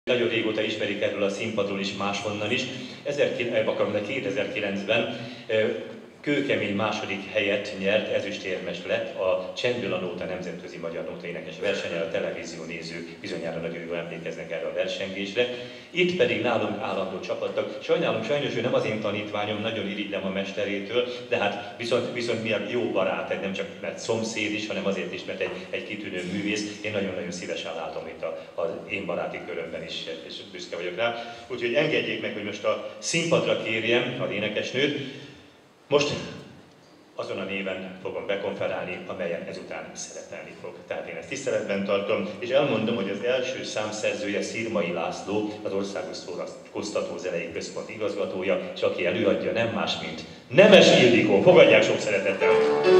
Nagyon régóta ismerik erről a színpadról is, máshonnan is. 2009-ben kőkemény második helyet nyert, ezüstérmes lett a Csendből a Nóta nemzetközi magyar nótaénekes versenyen, a televízió nézők bizonyára nagyon jól emlékeznek erre a versengésre. Itt pedig nálunk állandó csapattak. Sajnos ő nem az én tanítványom, nagyon irigylem a mesterétől, de hát viszont mi a jó barát, nem csak mert szomszéd is, hanem azért is, mert egy kitűnő művész. Én nagyon-nagyon szívesen látom itt az én baráti körömben is, és büszke vagyok rá. Úgyhogy engedjék meg, hogy most a színpadra kérjem az énekesnőt. Most azon a néven fogom bekonferálni, amelyen ezután szerepelni fog. Tehát én ezt tiszteletben tartom, és elmondom, hogy az első számszerzője Szirmai László, az Országos Szórakoztató Zenei Központ igazgatója, és aki előadja nem más, mint Nemes Ildikó. Fogadják sok szeretettel!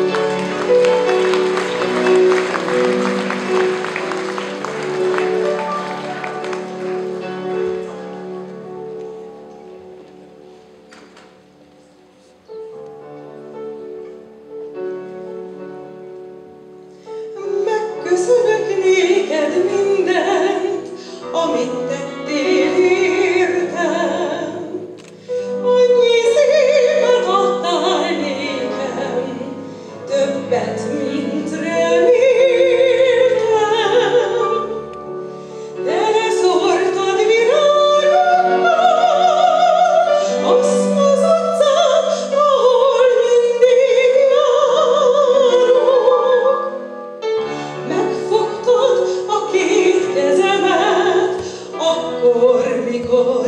Köszönök néked mindent, amit tettél értem. Annyi szépet adtál nékem, többet, mint reméltem. Teleszórtad virágokkal azt az utcát, ahol mindig járok. Megfogtad a két kezemet, akkor, mikor